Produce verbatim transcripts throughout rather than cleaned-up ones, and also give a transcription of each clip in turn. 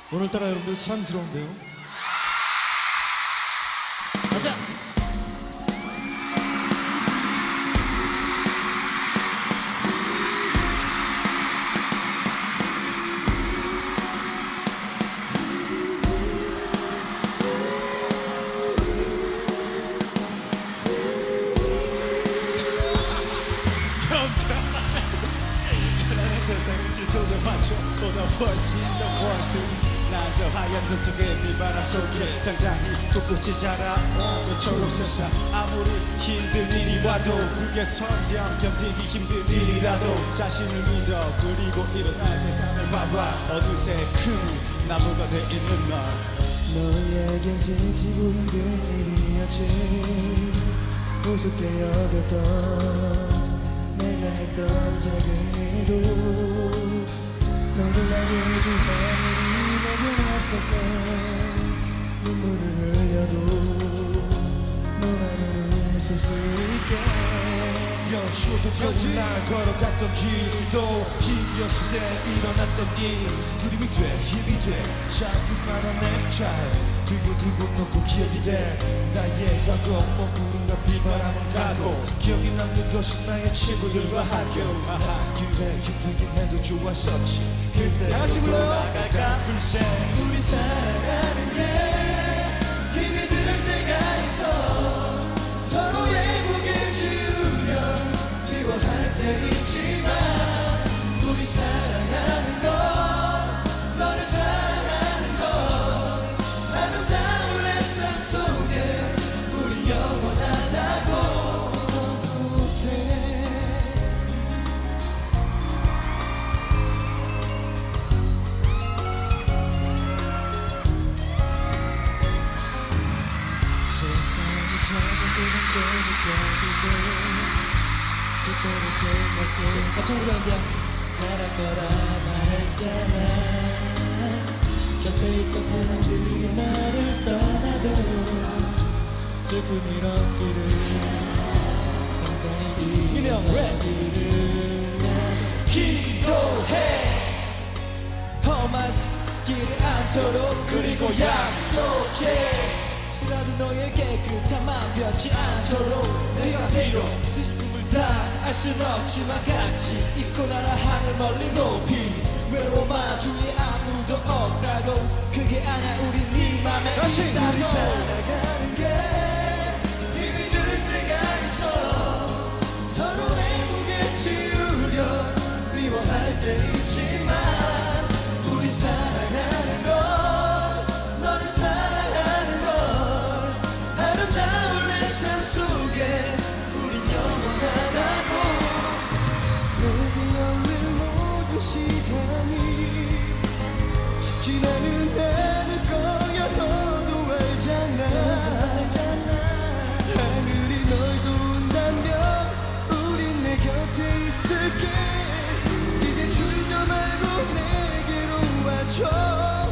오늘따라 여러분들 사랑스러운데요. 가자. 세상을 시선에 맞춰 보다 훨씬 더 월등 난 저 하얀 눈 속에 비바람 속에 당당히 꿋꿋이 자라온 초록 세상 아무리 힘든 일이 와도 그게 설령 견디기 힘든 일이라도 자신을 믿어 그리고 일어나 세상을 봐봐 어느새 큰 나무가 돼 있는 날 너에겐 지치고 힘든 일이었지 우습게 여겼던 내가 했던 작은 일도 너를 알게 해줄 하늘이 내겐 없어서 눈물을 흘려도 너만은 웃을 수 있게 여주도 겨우 날 걸어갔던 길도 힘이었을 때 일어났던 일 그림이 돼 힘이 돼 자꾸만 내 잘 두고두고 놓고 기억이 돼 나의 과거 몸부림과 비바람을 가고 기억이 남는 것은 나의 친구들과 학교 그래 힘들긴 해도 좋았었지 그때 다시 불러 나갈까 글쎄 우리 살아가는 게 힘이 들 때가 있어 서로의 무게를 지우려 미워할 때 있지만 우리 사랑하는 건 너를 사랑하는 건 아름다운 내 삶 속에 우리 영원하다고 너도 못해 세상이 작은 그런 느껴지고 그때를 생각해 같이 부르자 인디야. 잘할 거라 말했잖아 곁에 있던 사람들이 나를 떠나도 슬픈 이런 길을 당당히 민혜 형, 랩! 길을 기도해 험한 길을 않도록 그리고 약속해 혹시라도 너의 깨끗한 맘 변치 않도록 내가 네로 슬픔을 다 알 순 없지만 같이 잊고 날아 하늘 멀리 높이 외로워만 주위에 아무도 없다고 그게 아냐 우린 네 맘에 다시! 있다고 우리 살아가는 게 힘이 들 때가 있어 서로의 무게 지우려 미워할 때 있지만 우리 사랑하는 걸 너를 사랑하는 걸 아름다운 내 삶 속에 우린 영원하다고 내게 없는 모든 시간이 쉽진 않은 않을 거야 너도 알잖아 하늘이 널 도운다면 우린 내 곁에 있을게 이제 줄이지 말고 내게로 와줘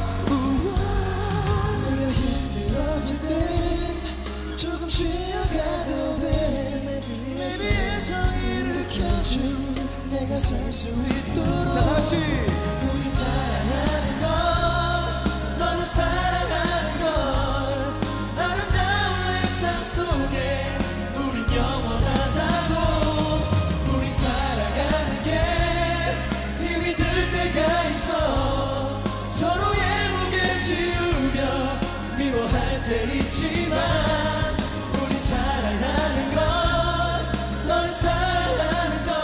내가 힘들어질 때 조금 쉬어가도 돼 내 위에서 일으켜준 내가 설 수 있도록 다같이 우리 사랑하는 걸 너를 사랑하는 걸 아름다운 내 삶 속에 우린 영원하다고 우리 살아가는 게 힘이 들 때가 있어 서로의 무게 지우려 미워할 때 있지만 우리 사랑하는 걸 너를 사랑하는 걸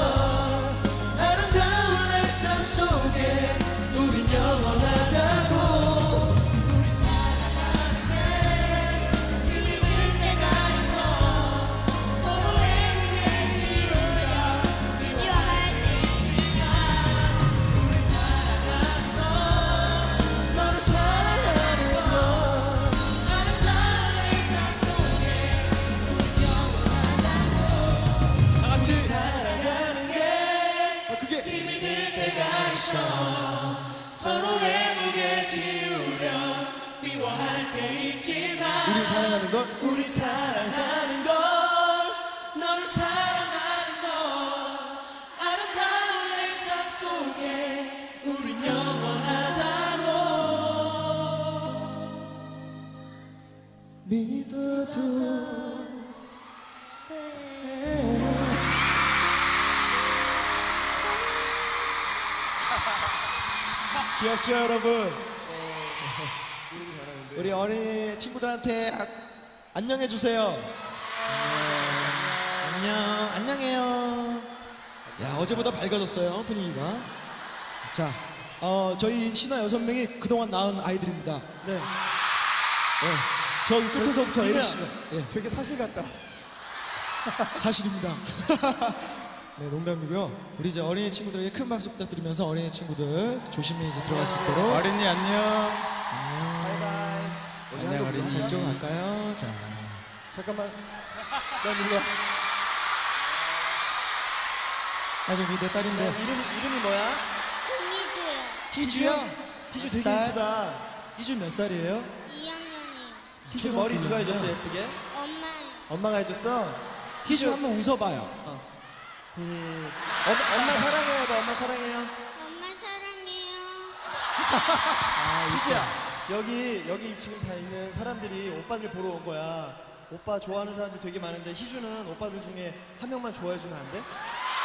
아름다운 내 삶 속에 우린 영원하다고 우리 사랑하는 게 힘이 들 때가 있어 서로의 무게 지우려 미워할 때 있지만 우리 사랑하는 걸 너를 사랑하는 걸 아름다운 내 삶 속에 우린 영원하다고 다 같이. 사랑하는 게 어떻게? 힘이 들 때가 있어 서로의 무게 지우려 미워할 때 있지만 우리 사랑하는 걸. 우리 사랑하는 걸 너를 사랑하는 걸 아름다운 내 삶 속에 우린 영원하다고 귀엽죠, 여러분? 우리 어린이 친구들한테 아, 안녕해 주세요. 안녕, 안녕해요. 야, 어제보다 밝아졌어요, 분위기가. 자, 어, 저희 신화 여섯 명이 그동안 낳은 아이들입니다. 네. 네, 저기 끝에서부터 민우야, 에리 씨가. 예, 되게 사실 같다. 사실입니다. 네, 농담이고요. 우리 이제 어린이 친구들에게 큰 박수 부탁드리면서 어린이 친구들 조심히 이제 들어갈 수 있도록. 어린이 안녕. 안녕. 바이바이. 안녕, 어린이. 자, 이쪽으로 갈까요? 자. 잠깐만. 나 눌러. 아, 저기 내 딸인데. 이름이, 이름이 뭐야? 미주요. 희주요? 희주 몇 되게 살? 예쁘다. 희주 몇 살이에요? 이 학년이에요. 희주 머리 누가 해줬어, 예쁘게? 엄마요. 엄마가 해줬어? 희주 한번 웃어봐요. 예. 엄마, 엄마 사랑해요. 봐, 엄마 사랑해요. 엄마 사랑해요. 아, 희주야. 여기, 여기 지금 다 있는 사람들이 오빠들 보러 온 거야. 오빠 좋아하는 사람들 되게 많은데 희주는 오빠들 중에 한 명만 좋아해주면 안 돼?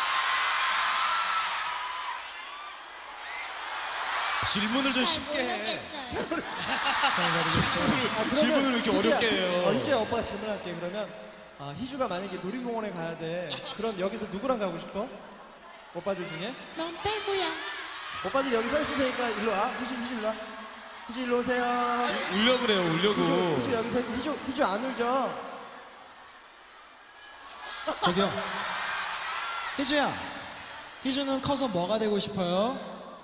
질문을 좀 잘 쉽게 해. 모르겠어요. 잘 모르겠어요. 아, 그러면 질문을 왜 이렇게 희주야, 어렵게 해요? 어, 희주야, 오빠가 질문할게. 그러면 아, 희주가 만약에 놀이공원에 가야 돼. 그럼 여기서 누구랑 가고 싶어? 오빠들 중에? 넌 빼고요. 오빠들 여기 서 있을 테니까 일로 와. 희주, 희주 일로 와. 희주 일로 오세요. 울려 그래요, 울려고. 희주, 희주 여기 서 희주, 희주 안 울죠? 저기요. 희주야. 희주는 커서 뭐가 되고 싶어요?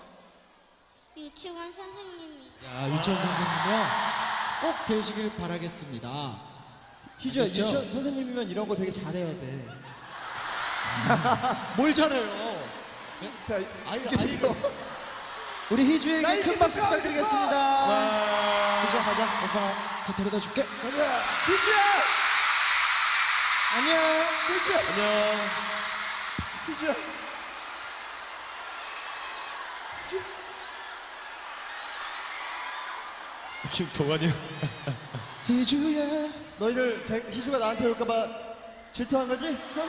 유치원 선생님이. 야, 유치원 선생님이요. 꼭 되시길 바라겠습니다. 희주야, 알겠죠? 유치원 선생님이면 이런 거 되게 잘해야 돼. 뭘 잘해요? 자, 아이, 이렇게 아이를. 돼요. 우리 희주에게 나 이렇게 큰 박수 들어가고 부탁드리겠습니다. 와. 희주야, 가자. 오빠가 저 데려다 줄게. 가자. 희주야! 안녕. 희주야! 안녕. 희주야! 희주야! 지금 동안이요? 희주야. 너희들 제, 희주가 나한테 올까봐 질투한 거지? 형?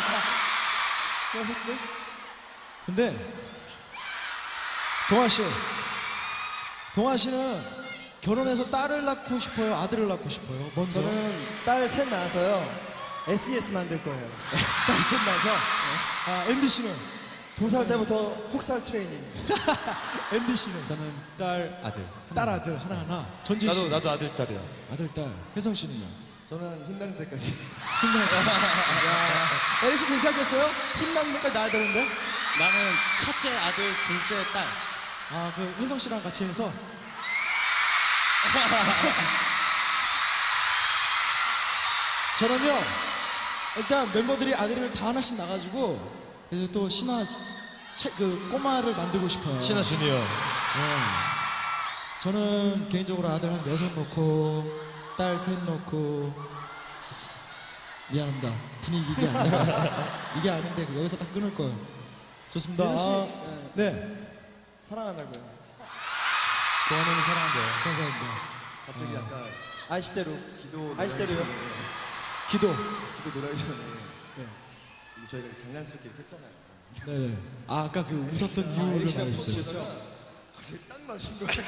녀석들? 근데 동아 씨, 동아 씨는 결혼해서 딸을 낳고 싶어요, 아들을 낳고 싶어요? 먼저. 저는 딸 셋 낳아서요 에스이에스 만들 거예요. 딸셋 낳아서. 아, 앤디 씨는? 두 살 때부터 혹살 트레이닝. 앤디 씨는? 저는 딸 아들. 딸 아들 하나 하나. 전진 씨. 나도, 나도 아들, 딸이야. 아들 딸. 혜성 씨는요? 저는 힘나는 데까지. 힘나는 야. 에리 씨 괜찮겠어요? 힘나는 데까지 낳아야 되는데? 나는 첫째 아들, 둘째 딸. 아, 그 혜성 씨랑 같이 해서. 저는요, 일단 멤버들이 아들을 다 하나씩 낳아가지고, 그래서 또 신화, 책, 그 꼬마를 만들고 싶어요. 신하 주니어. 네. 저는 개인적으로 아들 한 여섯 놓고, 딸 셋 놓고, 미안합니다. 분위기 이게 아니라. 이게 아닌데, 여기서 딱 끊을 거예요. 좋습니다. 민우 씨, 아, 네. 사랑한다고요. 좋아하는 사랑한대요. 감사합니다. 갑자기 아까 아이시대로. 기도 아이시대로요. 기도. 기도 노래하기 전에 이거 저희가 장난스럽게 이렇게 했잖아요. 네네. 아, 아까 그 웃었던 이유를 말해주세요. 갑자기 딱 맞춘 거예요.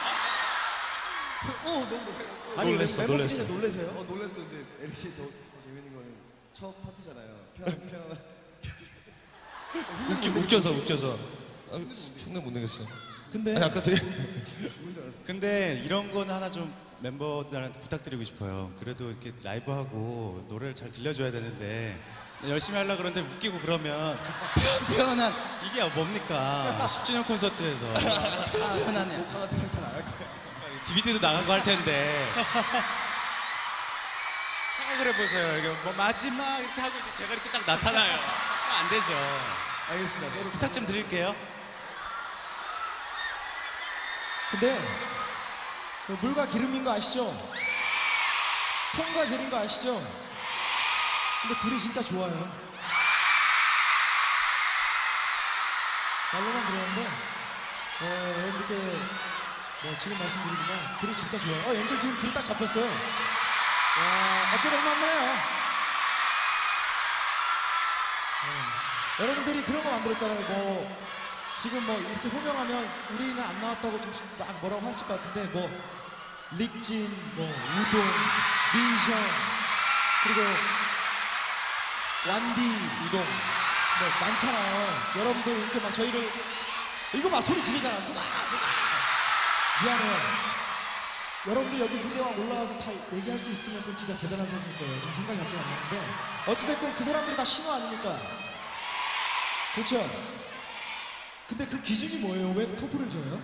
어 너무 놀래요. 아니, 놀랬어, 멤버들이 놀랬어. 이제 놀래세요? 어 놀랐어요. 근데 에리 씨더 더 재밌는 거는 첫 파트잖아요. 편 편. 웃기, 웃겨서, 웃겨서. 아, 흉내 못 내겠어. 근데 아니, 아까 되게. 근데 이런 거는 하나 좀 멤버들한테 부탁드리고 싶어요. 그래도 이렇게 라이브하고 노래를 잘 들려줘야 되는데 열심히 하려고 그러는데 웃기고 그러면 편편한 이게 뭡니까? 십 주년 콘서트에서 편안해. 목화 같은 거 다 나갈 거예요. 디비디도 나가고 할 텐데 생각을 해보세요. 이게 뭐 마지막 이렇게 하고 있는데 제가 이렇게 딱 나타나요. 안 되죠. 알겠습니다. 서로 부탁 좀 드릴게요. 근데 그 물과 기름인 거 아시죠? 통과 젤인 거 아시죠? 근데 둘이 진짜 좋아요. 말로만 그러는데 어, 여러분들께 뭐 지금 말씀드리지만 둘이 진짜 좋아요. 어, 앵글 지금 둘이 딱 잡혔어요. 와, 어깨 너무 만나요. 네. 여러분들이 그런 거 만들었잖아요. 뭐 지금 뭐 이렇게 호명하면 우리는 안 나왔다고 좀 막 뭐라고 하실 것 같은데 뭐 릭진, 뭐 우동, 민션 그리고 완디, 우동 뭐 많잖아요. 여러분들 이렇게 막 저희를 이거 막 소리 지르잖아. 누가 누가 미안해요. 여러분들 여기 무대에 올라와서 다 얘기할 수 있으면 그건 진짜 대단한 사람일 거예요. 좀 생각이 갑자기 안 나는데 어찌됐건 그 사람들이 다 신호 아닙니까? 그렇죠? 근데 그 기준이 뭐예요? 왜 커플을 줘요?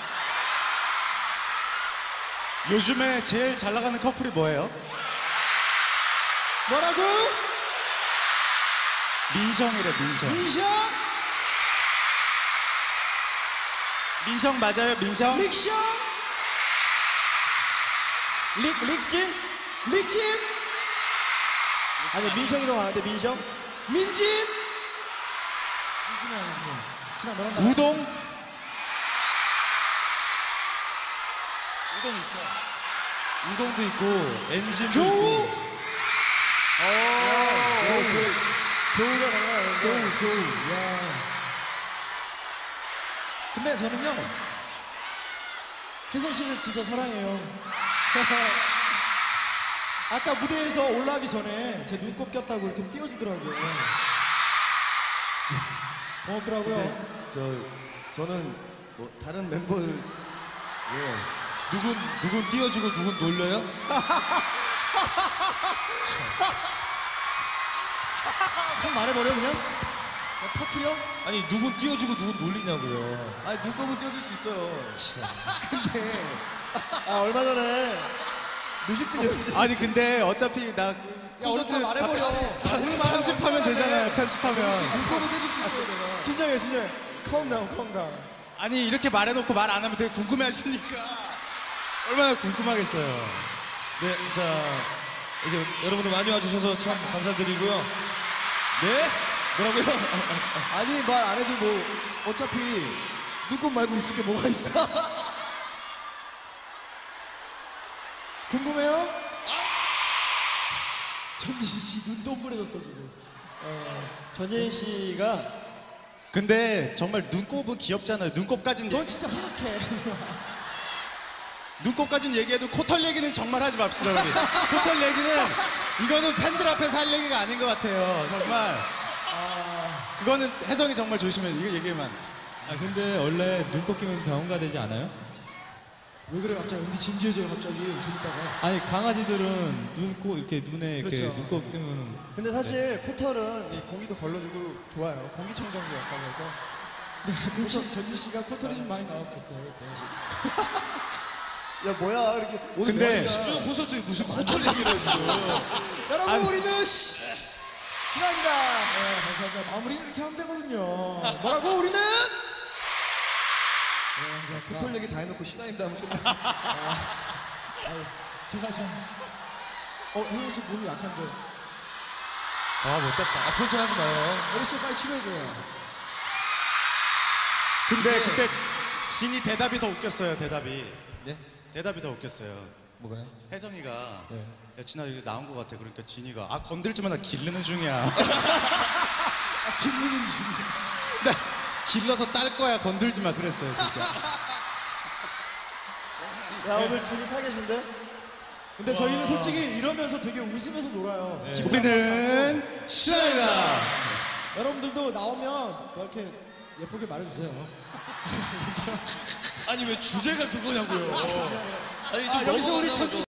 요즘에 제일 잘 나가는 커플이 뭐예요? 뭐라고? 민성이래 민성. 민션? 민성 맞아요 민성? 릭션? 릭, 릭진? 릭진? 아니 민성이 더 많은데 민성? 민진? 민진이 아니고 진아 너랑 나 우동? 우동 있어. 우동도 있고 엔진도 교우? 있고 교우가 달라요. 교우 교우 야. 근데 저는요 혜성 씨를 진짜 사랑해요. 아까 무대에서 올라가기 전에 제 눈곱 꼈다고 이렇게 띄워주더라고요. 고맙더라고요. 저 저는 뭐 다른 멤버들 예. 누군 누군 띄워주고 누군 놀려요? 확 말해버려 그냥? 야, 터트려? 아니 누군 띄워주고 누군 놀리냐고요. 아니 눈곱은 띄워줄 수 있어요. 근데 아 얼마 전에 뮤직비디오 아니 근데 어차피 나 오늘 다 말해버려. 다 편집하면 되잖아요 편집하면. 눈곱은 띄워줄 수 있어요 내가. 진정해 진정해 컴다운 컴다운 아니 이렇게 말해놓고 말 안 하면 되게 궁금해하시니까 얼마나 궁금하겠어요. 네, 자 이제 여러분들 많이 와주셔서 참 감사드리고요. 네? 뭐라고요? 아니 말 안 해도 뭐 어차피 눈곱 말고 있을 게 뭐가 있어? 궁금해요? 전지희 씨 눈 동그래졌어 지금. 전재인 씨가 근데 정말 눈곱은 귀엽잖아요. 눈곱까지는 넌 얘기, 진짜 생각해. 눈곱까지는 얘기해도 코털 얘기는 정말 하지 맙시다 우리. 코털 얘기는 이거는 팬들 앞에서 할 얘기가 아닌 것 같아요. 정말. 그거는 혜성이 정말 조심해. 이거 얘기만. 아 근데 원래 눈곱 끼면 병원 가야 되지 않아요? 왜 그래 갑자기 언니 진지해져요 갑자기 재밌다가. 아니 강아지들은 눈곱 이렇게 눈에 이렇게 그렇죠. 눈곱 끼면 근데 사실 코털은 이 공기도 걸러주고 좋아요. 공기청정기 역할을 해서. 근데 가끔씩 전지 씨가 코털이 좀 많이 나왔었어요 그때. 야 뭐야 이렇게 오늘 근데 시조 콘서트에 무슨 코털 얘기를 해 지금. 여러분 우리는 씨. 감사합니다. 네, 감사합니다. 마무리는 이렇게 하면 되거든요. 뭐라고 우리는? 네, 감사합니다. 코털 얘기 다 해놓고 신화입니다 하면 끝나. 아유, 제가 좀 어, 혜성 씨 몸이 약한데. 아 못됐다. 아픈 척 하지 마요. 혜성 씨 빨리 치료해줘요. 근데 그때 진이 대답이 더 웃겼어요. 대답이. 네? 대답이 더 웃겼어요. 뭐가요? 혜성이가 야 진아 이거 나온 것 같아. 그러니까 진이가 아 건들지 마 나 기르는 중이야. 아, 김문인 씨. 나 길러서 딸 거야 건들지 마 그랬어요 진짜. 야 오늘 진이 타 계신데? 근데 저희는 솔직히 이러면서 되게 웃으면서 놀아요. 기분 우리는 신화이다. 여러분들도 나오면 뭐 이렇게 예쁘게 말해주세요. 아니 왜 주제가 그거냐고요. 아니 좀 아, 여기서 우리 넘어가자마자. 전지